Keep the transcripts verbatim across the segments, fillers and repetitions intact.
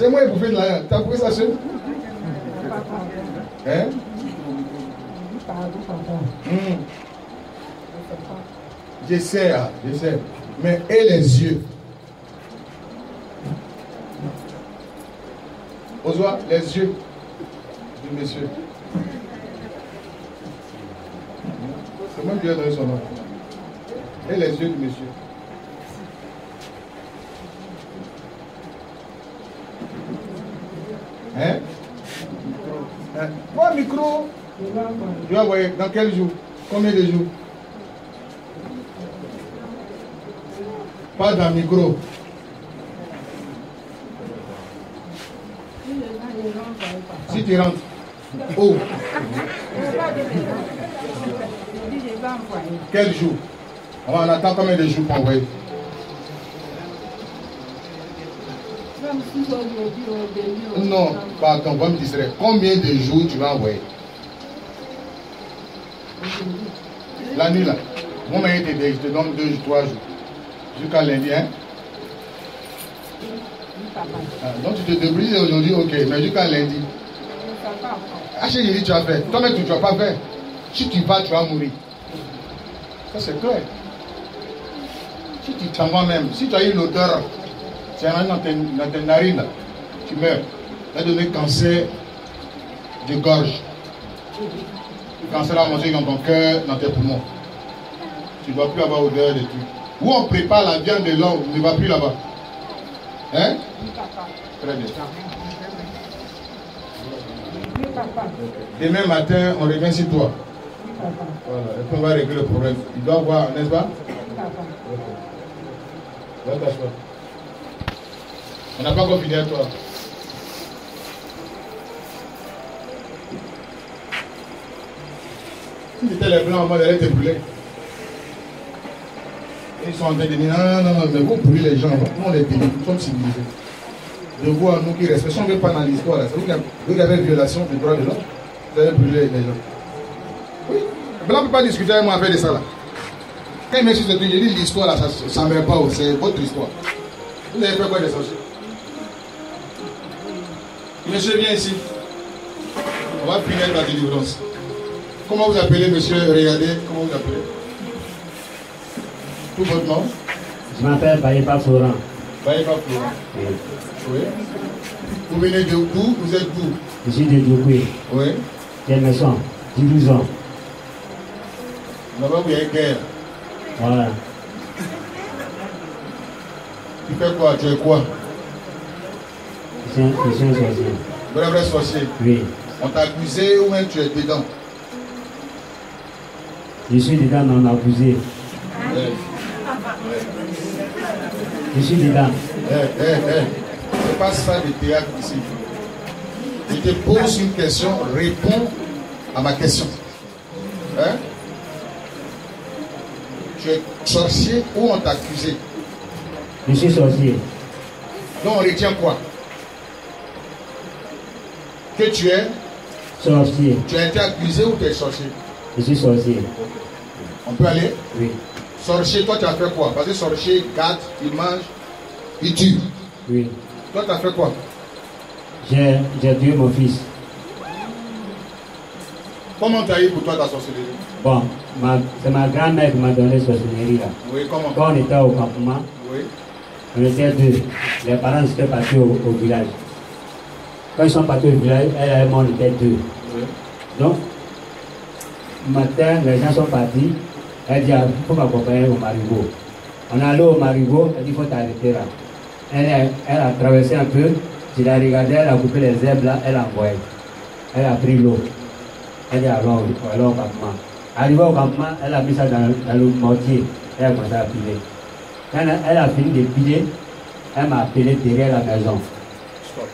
C'est moi qui ai bouffé de l'argent. Tu as bouffé ça seul? Hein? Mmh. J'essaie, j'essaie. Mais et les yeux? Ozoa, les yeux du monsieur. C'est moi qui lui ai donné son nom. Et les yeux du monsieur. Hein? Hein? Quoi, micro? Tu vas envoyer dans quel jour? Combien de jours? Pas dans le micro. Si tu rentres. Où? Quel jour? On attend combien de jours pour envoyer? Non, pardon, va me distraire. Combien de jours tu vas envoyer? La nuit là. Moi, je te donne deux, trois jours. Jusqu'à lundi, hein? Ah, donc tu te débrouilles aujourd'hui, ok, mais jusqu'à lundi. Ah, j'ai dit, tu vas faire. Toi-même, tu ne vas pas faire. Si tu vas, tu vas mourir. Ça, c'est clair. Si tu t'en vas même, si tu as eu l'odeur, c'est un dans tes, dans tes narines, là, tu meurs. Tu as donné cancer de gorge. Le cancer a mangé dans ton cœur, dans tes poumons. Tu ne dois plus avoir odeur de tout. Où on prépare la viande de l'homme, on ne va plus là-bas. Hein? Très bien. Demain matin, on revient sur toi. Voilà, et puis on va régler le problème. Il doit avoir, n'est-ce pas? Va t'asseoir. On n'a pas encore fini à toi. Si c'était les blancs, moi, j'allais te brûler. Ils sont en train de dire non, non, non, mais vous brûlez les gens. Nous, on est bénis, nous sommes civilisés. Je vois nous qui respectons. Si on ne veut pas dans l'histoire, c'est vous qui avez une violation des droits de l'homme. Vous avez brûlé les gens. Oui. Blanc ne peut pas discuter avec moi avec de ça là. Quand il m'excuse de tout, je dis l'histoire là, ça ne me pas, c'est votre histoire. Vous avez fait quoi des sorciers? Monsieur, viens ici. On va finir la délivrance. Comment vous appelez, monsieur? Regardez, comment vous appelez? Tout votre nom? Je m'appelle Baïba Florent. Baïba Florent. Oui. Oui. Vous venez de d'où? Vous êtes d'où? Je suis de Djoukoué. Oui. Quelle maison? douze ans. Là-bas, vous avez guerre. Voilà. Tu fais quoi? Tu es quoi? Je suis un, je suis un sorcier. Vrai, vrai sorcier? Oui. On t'a accusé ou même tu es dedans? Je suis dedans, on m'a accusé. Eh. Je suis dedans. Eh, eh, eh. C'est pas ça le théâtre ici. Je te pose une question, réponds à ma question. Hein? Tu es sorcier ou on t'a accusé? Je suis sorcier. Donc on retient quoi? Que tu es? Sorcier. Tu as été accusé ou tu es sorcier? Je suis sorcier. On peut aller? Oui. Sorcier, toi tu as fait quoi? Parce que sorcier, garde, il mange, il tue. Oui. Toi tu as fait quoi? J'ai tué mon fils. Comment tu as eu pour toi ta sorcellerie? Bon, c'est ma grand-mère qui m'a donné cette sorcellerie là. Oui, comment? Quand on était au campement, oui. On était deux. Les parents étaient partis au, au village. Quand ils sont partis au village, elle et moi on était deux. Oui. Donc, le matin, les gens sont partis. Elle dit, il faut m'accompagner au marigot. On est allé au marigot, elle dit, il faut t'arrêter là. Elle, elle, elle a traversé un peu, je l'ai regardé, elle a coupé les herbes là, elle a envoyé. Elle a pris l'eau. Elle dit, allons, allons au campement. Arrivée au campement, elle a mis ça dans, dans le mortier. Elle a commencé à piler. Quand elle, elle a fini de piler, elle m'a appelé derrière la maison. Stop.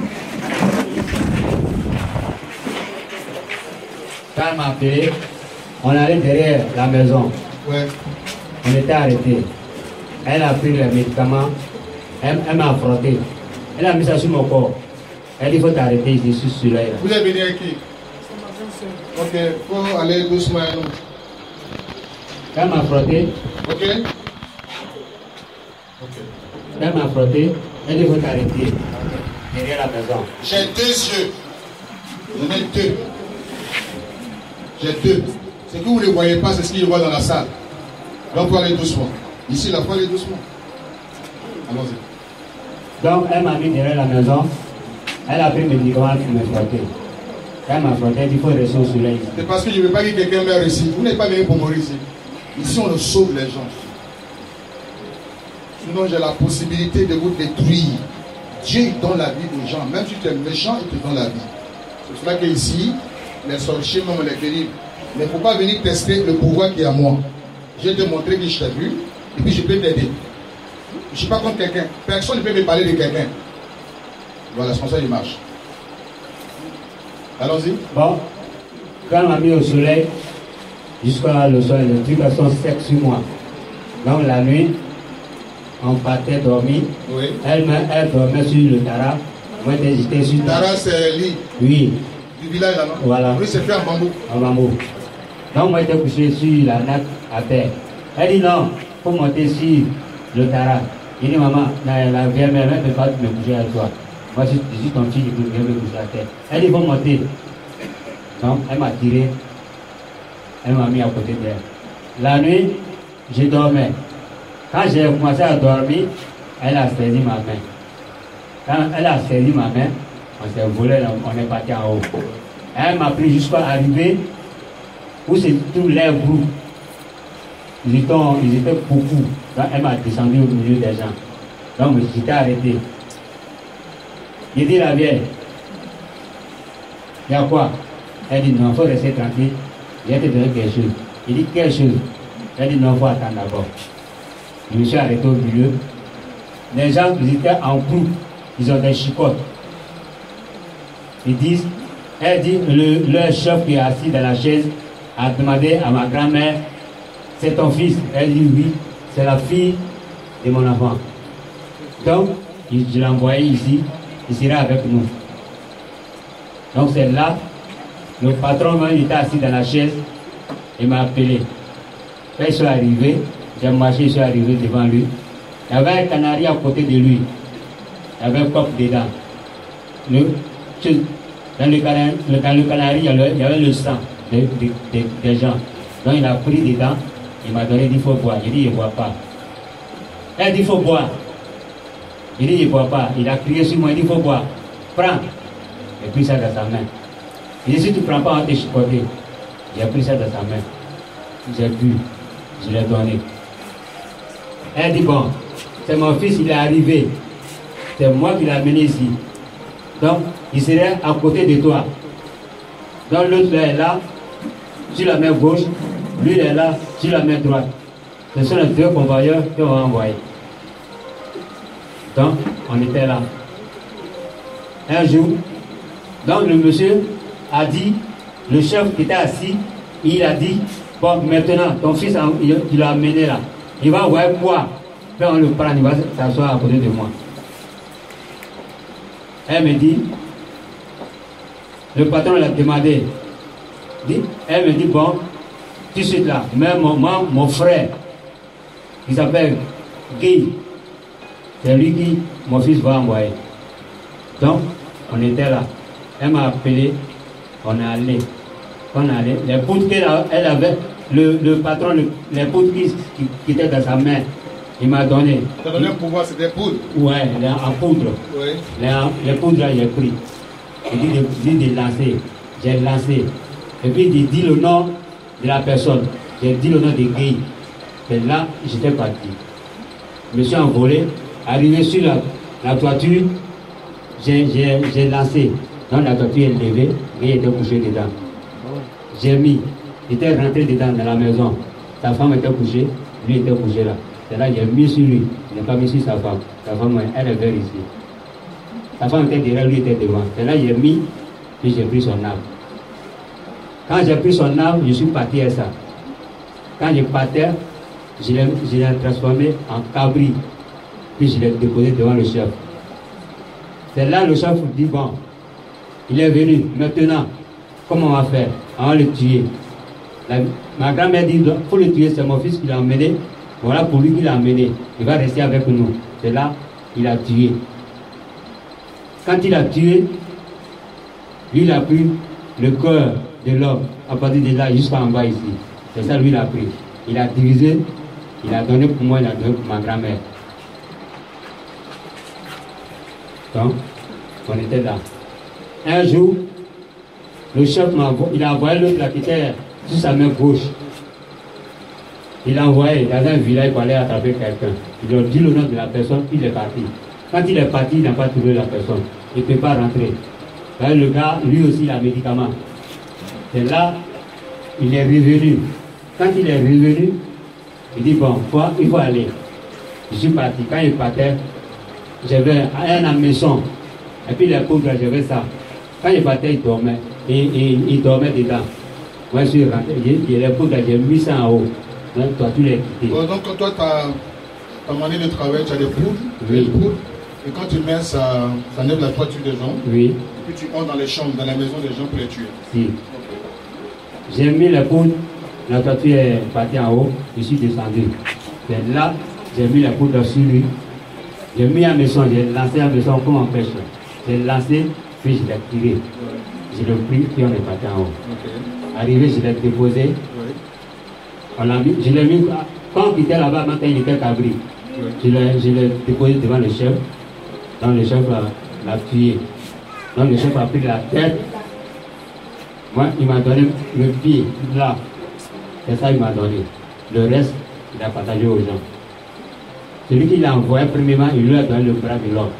Quand elle m'a appelé, On allait derrière la maison. Ouais. On était arrêtés. Elle a pris les médicaments. Elle, elle m'a affronté. Elle a mis ça sur mon corps. Elle dit il faut t'arrêter ici sur celui-là. Vous êtes venu avec qui? Ok, il faut aller doucement à nous. Elle m'a frotté. Ok. Ok. Elle m'a frotté. Elle dit il faut t'arrêter derrière la maison. J'ai deux yeux. J'en ai deux. J'ai deux. Ce que vous ne voyez pas, c'est ce qu'il voit dans la salle. Donc il faut aller doucement. Ici, il faut aller doucement. Allons-y. Donc elle m'a mis derrière la maison. Elle a pris mes médicaments pour me frotter. Elle m'a frotté, elle dit il faut rester au soleil. C'est parce que je ne veux pas que quelqu'un meure ici. Vous n'êtes pas venu pour mourir ici. Ici, on le sauve les gens. Sinon, j'ai la possibilité de vous détruire. Dieu il donne la vie aux gens. Même si tu es méchant, il te donne la vie. C'est pour cela qu'ici, les sorciers, même les terribles. Mais il ne faut pas venir tester le pouvoir qui est à moi. Je vais te montrer que je t'ai vu. Et puis je peux t'aider. Je ne suis pas contre quelqu'un. Personne ne peut me parler de quelqu'un. Voilà, c'est comme ça qu'il marche. Allons-y. Bon, quand on m'a mis au soleil, jusqu'à le soleil, les trucs sont secs sur moi. Donc la nuit, on partait dormir. Oui. Elle, elle dormait sur le Tara. Moi, j'étais sur le Tara, c'est l'île. Oui. Du village là, non? Voilà. Oui, c'est fait en bambou. En bambou. Donc moi, j'étais couché sur la natte à terre. Elle dit non, il faut monter sur le Tara. Il dit maman, la, la vieille mère ne peut pas me coucher avec toi. Moi, je, je suis ton fils, je peux me coucher à terre. Elle dit il faut monter. Donc elle m'a tiré. Elle m'a mis à côté d'elle. La nuit, je dormais. Quand j'ai commencé à dormir, elle a saisi ma main. Quand elle a saisi ma main, on s'est volé, on est parti en haut. Elle m'a pris jusqu'à arriver où c'est tous les groupes. Ils étaient, ils étaient beaucoup. Donc elle m'a descendu au milieu des gens. Donc j'étais arrêté. J'ai dit la vieille, il y a quoi? Elle dit non, il faut rester tranquille. Je vais te donner quelque chose. Il dit quelque chose. Elle dit non, il faut attendre d'abord. Je me suis arrêté au milieu. Les gens, ils étaient en groupe. Ils ont des chicottes. Ils disent, elle dit, le, le chef qui est assis dans la chaise a demandé à ma grand-mère, c'est ton fils? Elle dit oui, c'est la fille de mon enfant. Donc, je l'ai envoyé ici, il sera avec nous. Donc c'est là, le patron, il était assis dans la chaise, il m'a appelé. Quand ils sont arrivés, j'ai marché, je suis arrivé devant lui. Il y avait un canari à côté de lui. Il y avait un coffre dedans. Le, dans, le canari, le, dans le canari, il y avait, il y avait le sang de, de, de, des gens. Donc il a pris dedans, il m'a donné, il dit il faut boire. Il dit il ne boit pas. Elle dit il faut boire. Il dit il ne boit pas. Il a crié sur moi, il dit il faut boire. Prends. Et puis ça dans sa main. Il dit si tu ne prends pas, on va te chicoter. J'ai pris ça dans sa main. J'ai bu. Je l'ai donné. Elle dit bon, c'est mon fils, il est arrivé. C'est moi qui l'ai amené ici. Donc, il serait à côté de toi. Donc l'autre est là, sur la main gauche. Lui il est là, sur la main droite. Ce sont les deux convoyeurs qu'on va envoyer. Donc, on était là. Un jour, donc le monsieur a dit, le chef qui était assis, il a dit, bon, maintenant, ton fils, il l'a amené là. Il va voir quoi? Puis on le prend, il va s'asseoir à côté de moi. Elle me dit, le patron l'a demandé. Dit, elle me dit, bon, tout de suite là, même mon, mon, mon frère, il s'appelle Guy, c'est lui qui, mon fils va envoyer. Donc, on était là. Elle m'a appelé, on est allé. On est allé. Les poudres qu'elle avait, le, le patron, le, les poudres qui, qui, qui étaient dans sa main, il m'a donné. Tu as donné un pouvoir, c'est des poudres? Ouais, les, en poudre. Oui. Les, les poudres, là, j'ai pris. Il dit de, dit de lancer. J'ai lancé. Et puis, il dit le nom de la personne. J'ai dit le nom de Guy. Et là, j'étais parti. Je me suis envolé. Arrivé sur la, la toiture, j'ai lancé. Donc, la toiture est levée. Guy était couché dedans. J'ai mis. Il était rentré dedans dans la maison. Sa femme était couchée. Lui était couché là. C'est là j'ai mis sur lui. Je n'ai pas mis sur sa femme. Sa femme, elle est vers ici. Sa femme était derrière, lui était devant. C'est là j'ai mis, puis j'ai pris son âme. Quand j'ai pris son arme, je suis parti à ça. Quand je partais, je l'ai transformé en cabri. Puis je l'ai déposé devant le chef. C'est là le chef dit, bon, il est venu, maintenant, comment on va faire? On va le tuer. La, ma grand-mère dit, il faut le tuer, c'est mon fils qui l'a emmené. Voilà pour lui qui l'a emmené. Il va rester avec nous. C'est là qu'il a tué. Quand il a tué, lui il a pris le cœur de l'homme, à partir de là jusqu'en bas ici. C'est ça lui il a pris. Il a divisé, il a donné pour moi, il a donné pour ma grand-mère. Donc, on était là. Un jour, le chef m'a il a envoyé l'autre là qui était sur sa main gauche. Il a envoyé dans un village pour aller attraper quelqu'un. Il a dit le nom de la personne, puis il est parti. Quand il est parti, il n'a pas trouvé la personne. Il ne peut pas rentrer. Là, le gars, lui aussi, il a un médicament. Et là, il est revenu. Quand il est revenu, il dit, bon, quoi, il faut aller. Je suis parti. Quand il partait, j'avais un à la maison. Et puis les pauvres, j'avais ça. Quand il partait, il dormait. Et, et il dormait dedans. Moi, je suis rentré. Et les pauvres, j'ai mis ça en haut. Donc, toi, tu l'as quitté. Bon, donc, quand toi, tu as manière de travail, tu as des poudres. Oui. Des poudres. Et quand tu mets, ça, ça enlève la toiture des gens. Oui. Et puis tu entres dans les chambres, dans la maison des gens pour les tuer. Si. Okay. J'ai mis les poudres, la toiture est partie en haut, je suis descendu. Et là, j'ai mis la poudre sur lui. J'ai mis à la maison, j'ai lancé à la maison comme on pêche. J'ai lancé, puis je l'ai tiré. Ouais. Je l'ai pris, puis on est parti en haut. Okay. Arrivé, je l'ai déposé. Ouais. On a mis, je l'ai mis, quand on quittait là-bas, matin, il était cabri. Ouais. Je l'ai déposé devant le chef. Donc le chef l'a tué. Donc le chef a pris la tête. Moi, il m'a donné le pied, là. C'est ça qu'il m'a donné. Le reste, il a partagé aux gens. Celui qui l'a envoyé, premièrement, il lui a donné le bras de l'homme.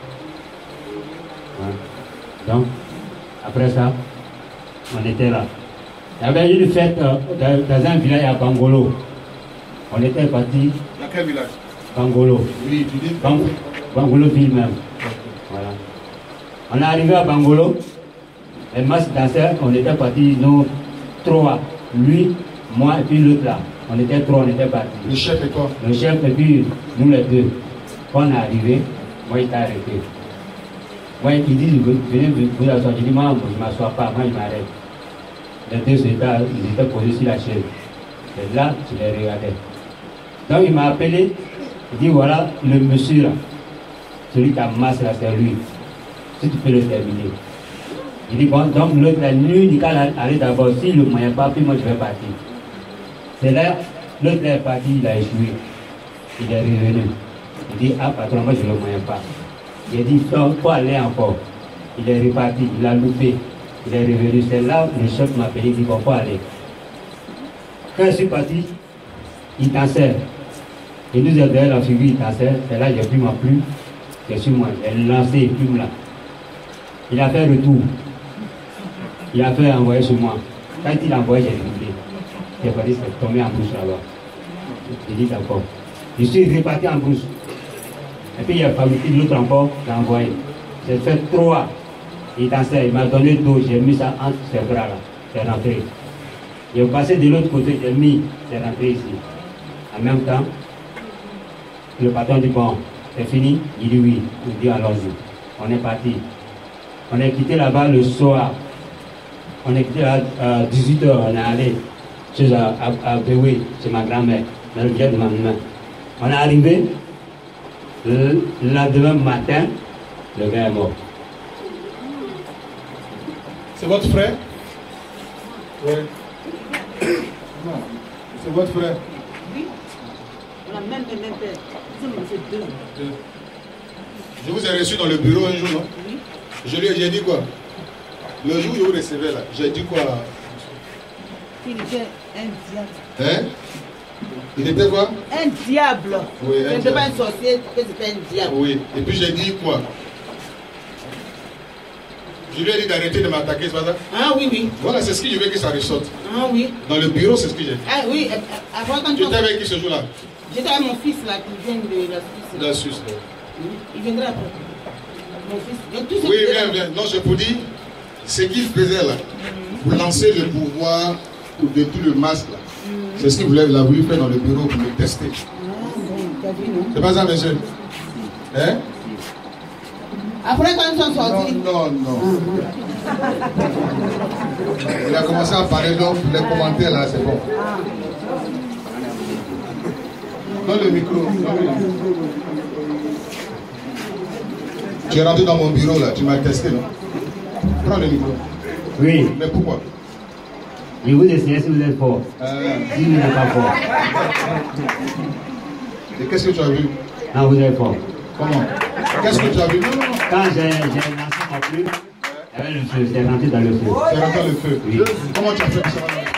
Voilà. Donc, après ça, on était là. Il y avait une fête euh, dans, dans un village à Bangolo. On était parti. Dans quel village? Bangolo. Oui, tu dis Bang, Bangolo ville même. Voilà. On est arrivé à Bangolo. Les masses dansaient, on était partis, nous trois. Lui, moi et puis l'autre là. On était trois, on était partis. Le chef et toi? Le chef et puis nous les deux. Quand on est arrivé, moi il t'a arrêté. Moi il dit, venez vous asseoir. Je dis, moi je ne m'assois pas, moi il m'arrête. Les deux ils étaient posés sur la chaise. Et là, je les regardais. Donc il m'a appelé, il dit, voilà le monsieur là. Celui qui a masse là, c'est lui. Si tu peux le terminer. Il dit, bon, donc l'autre, la nuit, il va aller d'abord. Si le moyen pas, puis moi je vais partir. C'est là, l'autre est parti, il a échoué. Il est revenu. Il dit, ah patron, moi je ne le moyen pas. Il a dit, il faut aller encore. Il est reparti, il a loupé. Il est revenu. C'est là, le chef m'a appelé, il dit, bon, faut aller. Quand je suis parti, il dansait. Il nous a donné la figure, il dansait. C'est là, j'ai pris ma plume. J'ai su moi, j'ai lancé une plume là. Il a fait retour. Il a fait envoyer sur moi. Quand il a envoyé, j'ai doublé. J'ai pas dit, c'est tombé en brousse là-bas. J'ai dit d'accord. Je suis reparti en brousse. Et puis il a fabriqué l'autre encore, j'ai envoyé. J'ai fait trois. Il dansait, il m'a donné deux, j'ai mis ça entre ses bras là. C'est rentré. J'ai passé de l'autre côté, j'ai mis, c'est rentré ici. En même temps, le patron dit bon, c'est fini? Il dit oui. Il dit allons-y. On est parti. On est quitté là-bas le soir. On est quitté à dix-huit heures, on est allé chez à, à, à Béoué, chez ma grand-mère, dans le village de ma maman. On est arrivé, le lendemain matin, le gars est mort. C'est votre frère? Oui. Non, c'est votre frère. Oui. On a même le même père. C'est deux. deux. Je vous ai reçu dans le bureau un jour, non? Oui. Je lui ai dit quoi? Le jour où je vous recevais là, j'ai dit quoi? Il était un diable. Hein? Il était quoi? Un diable. Oui, un diable. Pas un sorcier, c'était un diable. Oui. Et puis j'ai dit quoi? Je lui ai dit d'arrêter de m'attaquer, c'est pas ça? Ah oui, oui. Voilà, c'est ce que je veux que ça ressorte. Ah oui. Dans le bureau, c'est ce que j'ai dit. Ah oui, avant quand tu étais avec qui ce jour-là? J'étais avec mon fils là, qui vient de la Suisse. De la Suisse, là. Oui. Il viendra après. Mon fils. Oui, viens, viens. Non, je vous dis, ce qu'il faisait là, mm-hmm. vous lancez le pouvoir pour détruire le masque là. C'est ce que vous l'avez voulu faire dans le bureau pour le tester. C'est pas ça, monsieur? Hein? Après, quand ils sont sortis. Non, non, non. Il a commencé à parler donc les commentaires là, c'est bon. Donne le micro. Donne le micro. Tu es rentré dans mon bureau là, tu m'as testé, non? Prends le micro. Oui. Mais pourquoi? Je vous essayer si vous êtes fort. Euh, Si vous n'êtes pas fort. Et qu'est-ce que tu as vu? Non, vous êtes fort. Comment? Qu'est-ce que tu as vu? Non, non, non. Quand j'ai lancé mon plume, il y avait le feu, c'est rentré dans le feu. C'est rentré dans le feu. Oui. Comment tu as fait pour ça?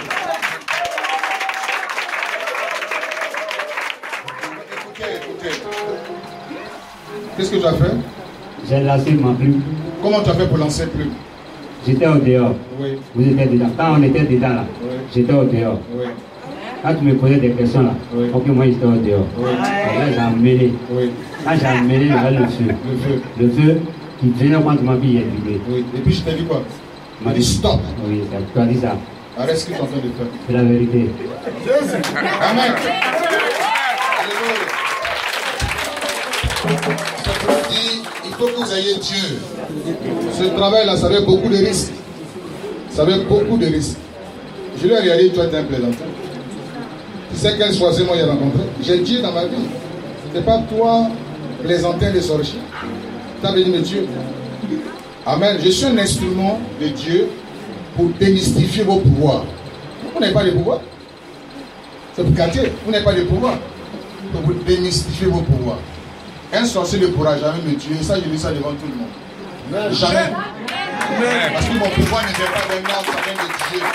Écoutez, écoutez. Qu'est-ce que tu as fait? J'ai lancé ma plume. Comment tu as fait pour lancer plus? J'étais au dehors. Oui. Vous étiez dedans. Quand on était dedans là, Oui. j'étais au dehors. Oui. Quand tu me posais des questions là, Oui. ok, moi j'étais au dehors. Oui. Et là j'ai amené. Oui. Quand j'ai amené, il y avait le feu. Le feu. Le feu qui venait quand tu m'as dit, il est vibré. Oui. Et puis je t'ai dit quoi? Tu m'as dit stop. Oui, tu as dit ça. Arrête ce que tu es en train de faire. C'est la vérité. Amen. Alléluia. Ça veut dire, il faut que vous ayez Dieu. Ce travail-là, ça avait beaucoup de risques. Ça avait beaucoup de risques. Je lui ai regardé, toi, tu es un plaisantin. Tu sais quel choisi moi j'ai rencontré? J'ai Dieu dans ma vie. Ce n'est pas toi, plaisantin de sorcier. Tu as besoin de Dieu. Amen. Je suis un instrument de Dieu pour démystifier vos pouvoirs. Vous n'avez pas de pouvoir. C'est pour gâter. Vous n'avez pas de pouvoir. Pour vous démystifier vos pouvoirs. Un sorcier ne pourra jamais me tuer. Ça, je dis ça devant tout le monde. Jamais. Parce que mon pouvoir ne vient pas d'un homme, ça vient de Dieu.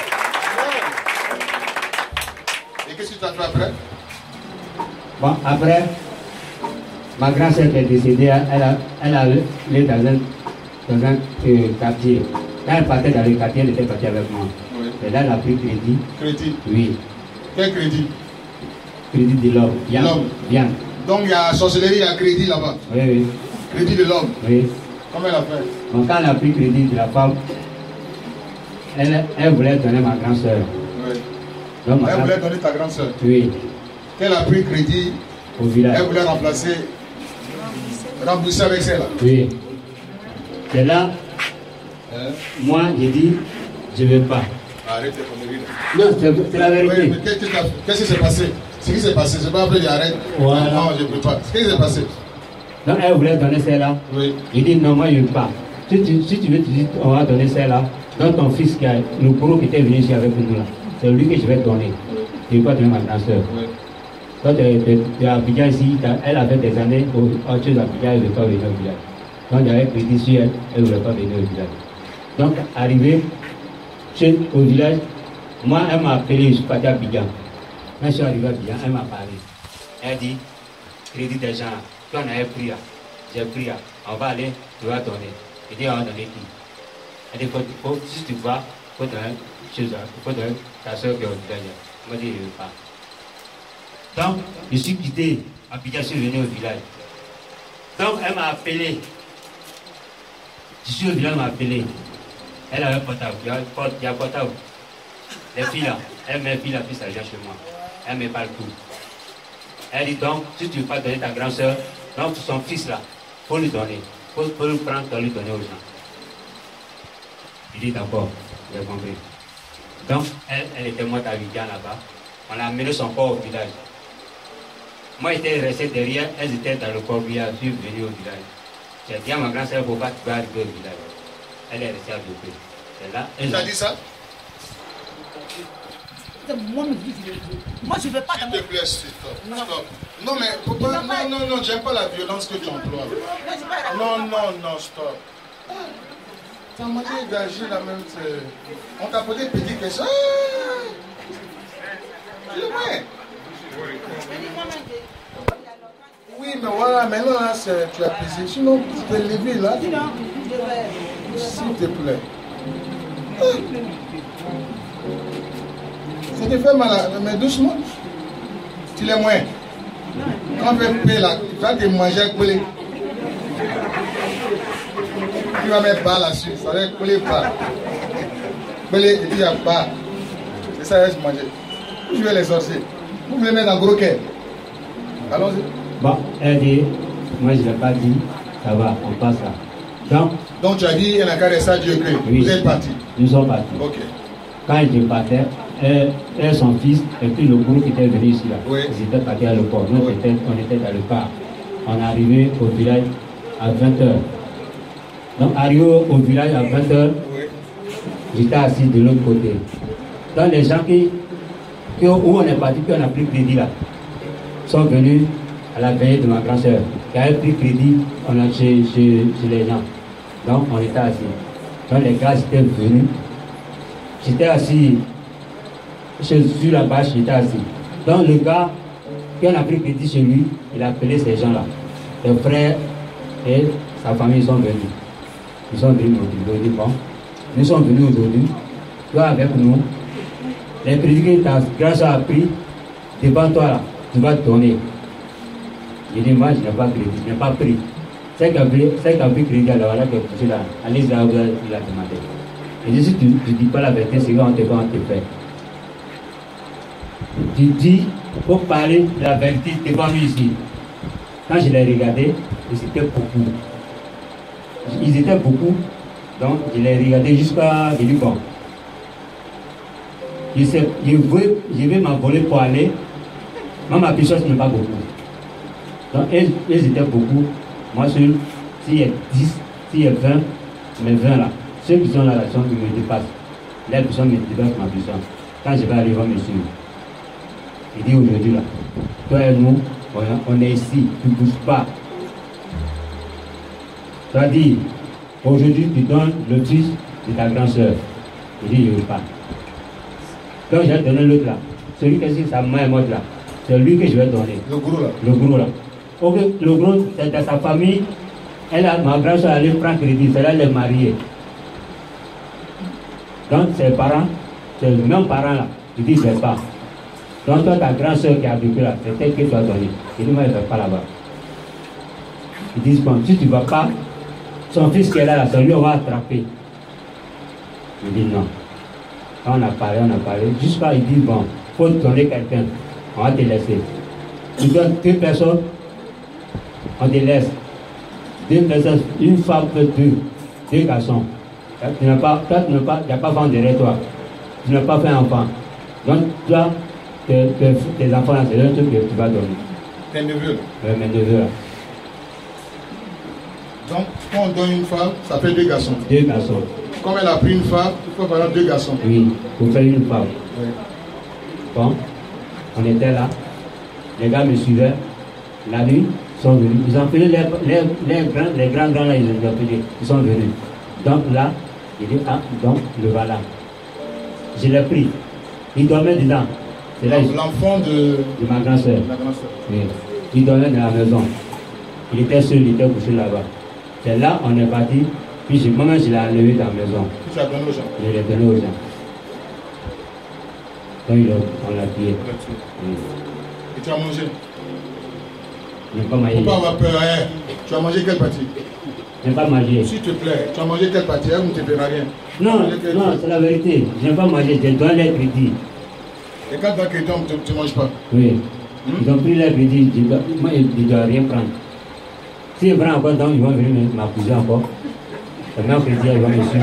Et qu'est-ce que tu as fait après? Bon, après, ma grand-sœur qui est décédée, elle a, elle a allé dans un, dans un euh, quartier. Quand elle partait dans le quartier, elle était partie avec moi. Oui. Et là, elle a pris crédit. Crédit. Oui. Quel crédit? Crédit de l'homme. Bien. L'homme. Bien. Donc il y a sorcellerie, il y a crédit là-bas. Oui, oui. Crédit de l'homme. Oui. Comment elle a fait? Donc, quand elle a pris crédit de la femme, elle, elle voulait donner ma grand-sœur. Oui. Donc, ma Elle grand- voulait donner ta grande soeur. Oui. Qu'elle a pris crédit, Au village. elle voulait remplacer, rembourser avec celle-là. Oui. C'est là, Hein? moi, j'ai dit, je ne veux pas. Arrête tes conneries là. Non, c'est c'est la Oui, vérité. mais qu'est-ce que t'as fait? Qu'est-ce qui s'est passé? Ce qui s'est passé, c'est pas après j'arrête. Voilà. Non, je ne peux pas. Ce qui s'est passé? Donc, elle voulait donner celle-là. Oui. Il dit non, moi je ne veux pas. Si tu, si tu veux, tu dis, on va donner celle-là. Donc ton fils qui a le gros qui était venu ici avec nous là, c'est lui que je vais donner. Je ne vais pas donner ma grand-soeur. Oui. Toi, tu es à Abidjan ici, t'as- elle avait des années au autre chose à Abidjan, elle ne veut pas venir au village. Donc j'avais crédit sur elle, elle ne voulait pas venir au village. Donc, arrivé chez- au village, moi, elle m'a appelé, je suis parti à Abidjan. Quand je suis arrivé à Abidjan, elle m'a parlé. Elle dit, crédit des gens, toi on avait pris, là. J'ai pris, là. On va aller, tu vas donner. Je dis, on va donner qui? Elle dit, faut, faut, si tu vas, il faut donner chose, il faut donner ta soeur qui est au village. Moi, je dis, je ne veux pas. Donc, je suis quitté, Abidjan, je suis venu au village. Donc, elle m'a appelé. Je suis au village, elle m'a appelé. Elle avait un portable, il y a un port- il y a un portable. Les filles là, elle met filles là, puis ça vient chez moi. Elle me parle tout. Elle dit donc, si tu ne veux pas donner ta grande soeur, donc son fils là, il faut lui donner. Il faut, faut le prendre pour lui donner aux gens. Il dit d'accord, j'ai compris. Donc, elle, elle était morte à Abidjan là-bas. On a amené son corps au village. Moi, j'étais resté derrière, elles étaient dans le corbillard, je suis venu au village. J'ai dit à ma grand-sœur, pourquoi tu vas arriver au village? Elle est restée à côté. C'est là. Tu as dit ça? Moi, moi, je ne veux pas. S'il te plaît, stop. Stop. Non, mais faut pas- non, non, non, j'aime pas la violence que tu emploies. Non, non, non, stop. Ta manière d'agir la même, c'est- on t'a posé une petite question. Ah! Tu le vois? Oui, mais voilà, maintenant là, c'est- tu as pesé. Sinon, tu peux lever là. S'il te plaît. Ah. Ça te fait mal, à- mais doucement. Tu l'es moins. Quand on fait paix là, tu vas te manger avec coller. Tu vas mettre bas là-dessus, ça va être coller bas. Belé, il dit, il n'y a pas. C'est ça, laisse manger. Je vais les sorciers. Vous voulez mettre en gros quai. Allons-y. Bon, elle dit, moi je ne l'ai pas dit, ça va, on passe là. Donc, Donc tu as dit, il y a qu'à rester à Dieu que oui, vous êtes partis. Nous sommes partis. Ok. Quand je partais, elle, elle, son fils, et puis le groupe qui était venu ici là, Oui. ils étaient partis à l'aéroport. Nous, Oui. était, on était dans le parc. On est arrivé au village à vingt heures. Donc, arrivé au village à vingt heures, Oui. j'étais assis de l'autre côté. Donc, les gens qui, qui où on est parti, qui on a pris crédit là, sont venus à la veillée de ma grand-sœur, qui avait pris crédit on a chez, chez, chez les gens. Donc, on était assis. Donc, les gars étaient venus. J'étais assis sur la bâche, j'étais assis. Donc, le gars qui on a pris crédit chez lui, il a appelé ces gens-là. Les frères et sa famille sont venus. Ils sont venus aujourd'hui. Bon, nous sommes venus aujourd'hui. Toi, avec nous, les crédits que ta grand-sœur a pris, devant toi, là, tu vas te donner. J'ai dit, moi, je n'ai pas crédit, je n'ai pas pris. C'est qu'à pris crédit, alors là, que tu là, allez là où il a demandé. Et dit, si tu ne dis pas la vérité, c'est qu'on te va, on te fait. Tu dis, pour parler de la vérité devant lui ici. Quand je l'ai regardé, ils étaient beaucoup. Ils étaient beaucoup, donc je l'ai regardé jusqu'à. J'ai dit, bon, je, sais, je, veux, je vais m'envoler pour aller. Moi, ma puissance n'est pas beaucoup. Donc, ils, ils étaient beaucoup. Moi, seul, s'il y a dix, s'il y a vingt, mais vingt là, ceux qui sont là, là sont qui me dépassent. Les personnes me dépassent ma puissance. Quand je vais arriver, on me suit. Il dit aujourd'hui là, toi et nous, on, on est ici, tu ne bouges pas. Tu as dit, aujourd'hui, tu donnes le fils de ta grand-sœur. Il dit, je ne veux pas. Donc, j'ai donné l'autre là. Celui qui est sa main est morte là. C'est lui que je vais donner. Le gros là. Le gros là. Ok, le gros, c'est dans sa famille. Elle a, ma grand-soeur allait prendre crédit, c'est là elle est mariée. Donc, ses parents, c'est le même parent là. Il dit, je ne vais pas. Donc, toi, ta grand-soeur qui a vécu là, c'est elle que tu as donné. Il dit, moi, je ne vais pas là-bas. Ils disent, bon, si tu ne vas pas, son fils qui est là, là, c'est lui, on va attraper. Il dit, non. Quand on a parlé, on a parlé. Jusqu'à, il dit, bon, il faut donner quelqu'un. On va te laisser. Il donne deux personnes, on te laisse. Deux personnes, une femme, deux, deux garçons. Tu n'as pas, toi, tu n'as pas, tu n'as pas fait derrière toi. Tu n'as pas fait enfant. Donc, toi, tes, tes, tes enfants, c'est un truc que tu vas donner. Tes neveux. Oui, mes neveux là. Donc, quand on donne une femme, ça fait deux garçons. Deux garçons. Comme elle a pris une femme, il faut par exemple deux garçons. Oui, pour faire une femme. Oui. Bon, on était là. Les gars me suivaient. La nuit, ils sont venus. Ils ont appelé les, les, les, grands, les grands grands là, ils ont appelé. Ils sont venus. Donc là, il dit, ah, donc le voilà. Je l'ai pris. Il dormait dedans. C'est là l'enfant de... de ma grand-soeur. Oui. Il dormait dans la maison. Il était seul, il était couché là-bas. C'est là, on est parti. Puis moi-même, je l'ai enlevé dans la maison. Tu l'as donné aux gens. Je l'ai donné aux gens. Donc on l'a tué. Oui. Et tu as mangé? Je n'ai pas mangé. Il ne faut pas avoir peur. Hein. Tu as mangé quelle partie? Je n'ai pas mangé. S'il te plaît, tu as mangé quelle partie? On ne te verra rien. Non, non, c'est la vérité. Je n'ai pas mangé. Je donne les crédits. Et quand tu as crédit, tu ne manges pas? Oui. Hmm? Ils ont pris les crédits. Je dois, moi, je ne dois rien prendre. Si je prends encore, donc ils vont venir m'accuser encore. Le même crédit, ils vont me suivre.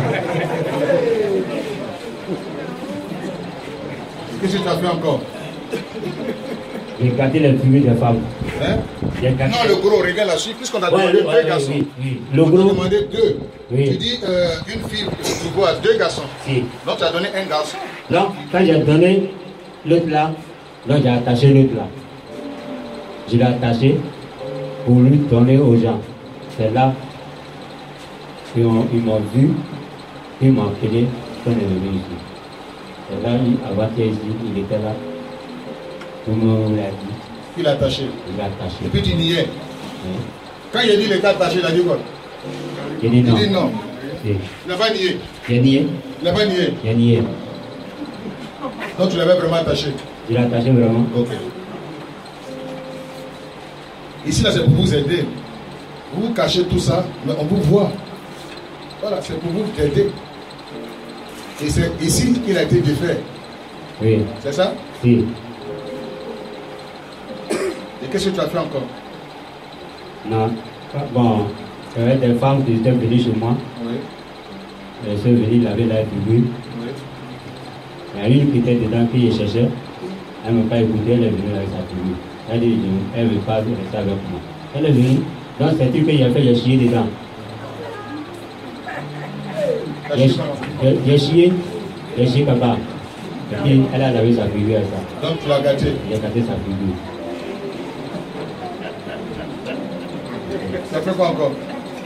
Qu'est-ce que tu as fait encore? J'ai gâté les fumées des femmes. Hein? Gâté... Non, le gros, regarde la suite, puisqu'on a ouais, demandé ouais, deux garçons. Oui, oui. Le on gros... a demandé deux. Oui. Tu dis euh, une fille, tu vois deux garçons. Si. Donc tu as donné un garçon. Donc, quand j'ai donné l'autre là, donc j'ai attaché l'autre là. Je l'ai attaché pour lui donner aux gens. C'est là qu'ils m'ont vu, ils m'ont appelé, quand on est venu ici. C'est là, avant qu'il ici, il était là. Tout le monde l'a dit. Il l'a attaché. Il l'a attaché. Et puis tu niais. Oui. Quand il a dit il était attaché, il a dit quoi? J'ai dit non. Il dit non. Si. Il n'a pas nié. J'ai nié. Il n'a pas nié. J'ai nié. Donc tu l'avais vraiment attaché. Je l'ai attaché vraiment. Ok. Ici, là, c'est pour vous aider. Vous cachez tout ça, mais on vous voit. Voilà, c'est pour vous aider. Et c'est ici qu'il a été défait. Oui. C'est ça? Si. Et qu'est-ce que tu as fait encore? Non. Bon, il y avait des femmes qui étaient venues chez moi. Oui. Elles sont venues laver la figure. Oui. Il y a une qui était dedans qui les cherchait. Elle ne m'a pas écouté, elle est venue avec sa figure. Elle dit, elle ne veut pas rester avec moi. Elle est venue. Donc c'est tout qu'il a fait, j'ai chié dedans. J'ai j'ai chié, j'ai chié papa. Et puis elle a lavé sa figure avec ça. Donc tu l'as gâté? J'ai gâté sa figure. Ça fait quoi encore?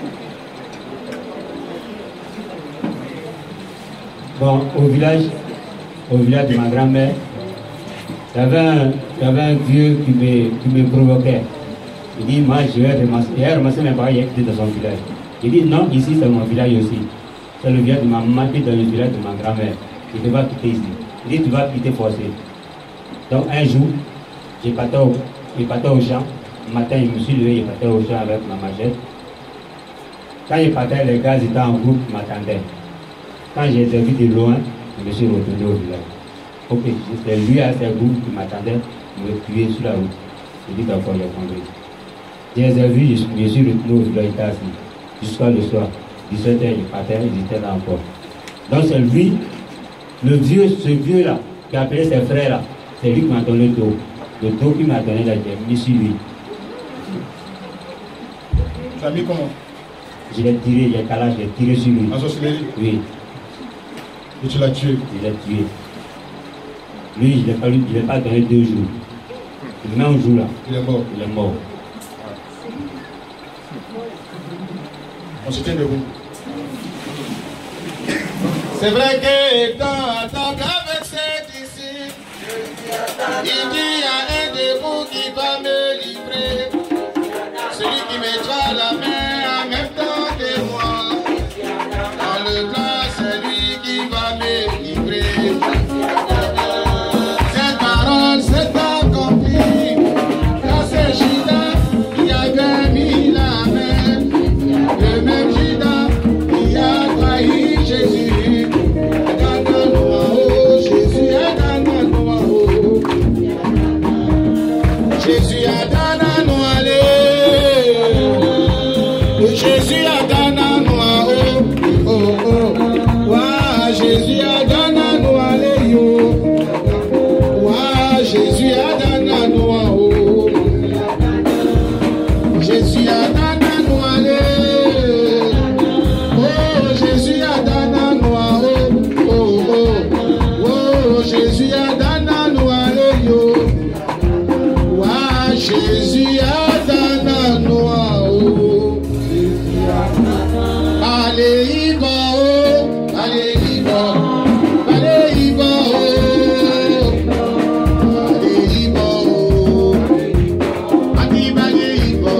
Bon, au village, au village de ma grand-mère, il y avait un, il y avait un vieux qui me, qui me provoquait. Il dit, moi je vais ramasser. Il a ramassé mes parents, il était dans son village. Il dit, non, ici c'est mon village aussi. C'est le village de ma maman qui est dans le village de ma grand-mère. Il ne va quitter ici. Il dit, tu vas quitter forcé. Donc un jour, j'ai parti au, j'ai parti au champ. Le matin, je me suis levé, j'ai parti au champ avec ma machette. Quand je partais, les gars étaient en groupe, ils m'attendaient. Quand j'ai été vu de loin, je me suis retourné au village. Ok, c'était lui à ses groupes qui m'attendait, me tuer sur la route. Je dis d'accord, j'ai compris. Je les ai vus, je me suis retourné au village, il était assis. Jusqu'à le soir, dix-sept heures, il partait, ils étaient là encore. Donc c'est lui, le vieux, ce vieux-là, qui appelait ses frères-là, c'est lui qui m'a donné le dos. Le dos qui m'a donné la j'ai mis sur lui. Tu as mis comment? Je l'ai tiré, j'ai calé, j'ai tiré sur lui. En sorcellerie? Oui. Et tu l'as tué? Je l'ai tué. Lui, je ne l'ai pas, pas donné deux jours. Le même jour là. Il est mort. Il est mort. On se tient debout. C'est vrai que dans tant qu'avec cette ici, il dit il y a un de vous qui va me livrer. Celui qui mettra la main en même temps que moi. Dans le temps, c'est lui qui va me livrer. Cette parole s'est accomplie. Dans ce Judas, il y avait mis la main. Le même Judas qui a trahi Jésus. Dans le noir, Jésus est dans le noir. Jésus a dans le noir. Jésus a dans la noix, oh, oh, oh, ouais, Jésus a dans la noix, yo, ouais, Jésus a dans la noix, oh, Jésus a dans la noix, oh, Jésus a dans la noix, oh, oh, oh, Jésus a dans la noix, yo, ouais, Jésus a dans la noix, oh. Allez, Iba, oh, allez, Iba, allez, Iba, oh, allez, Iba, oh, allez, Iba, allez, Iba,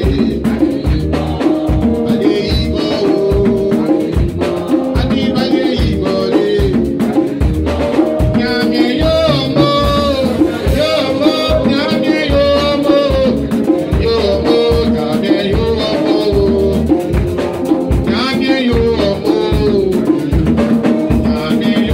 allez, Iba, oh, allez, Iba, allez, Iba, Nyamye yomo, yomo, nyamye yomo, yomo, nyamye yomo. Nyamye yomo, nyamye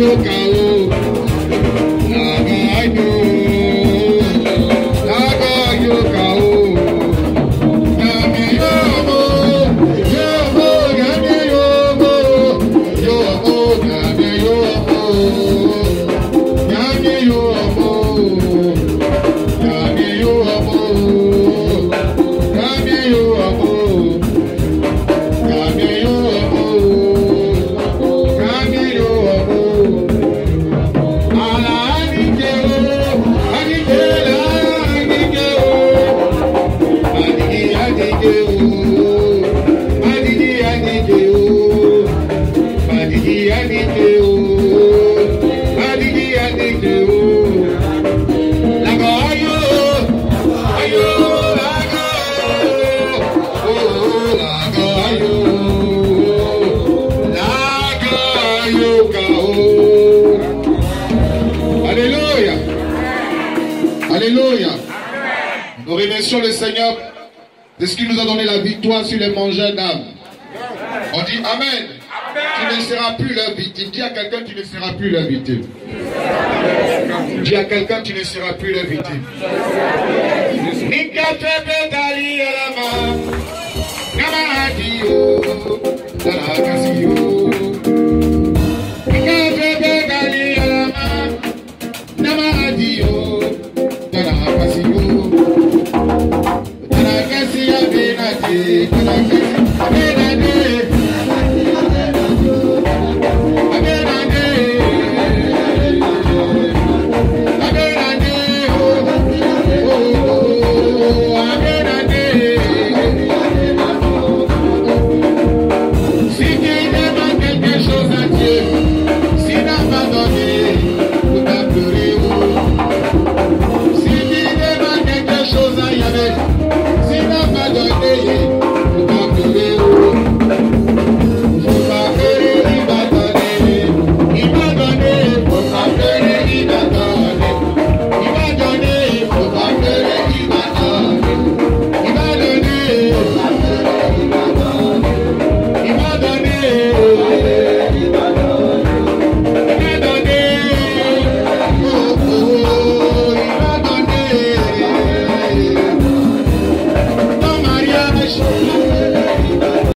Nous remercions le Seigneur de ce qu'il nous a donné la victoire sur les mangeurs d'âmes. On dit Amen. Tu ne seras plus leur victime. Dis à quelqu'un, tu ne seras plus leur victime. Dis à quelqu'un, tu ne seras plus leur victime. Nika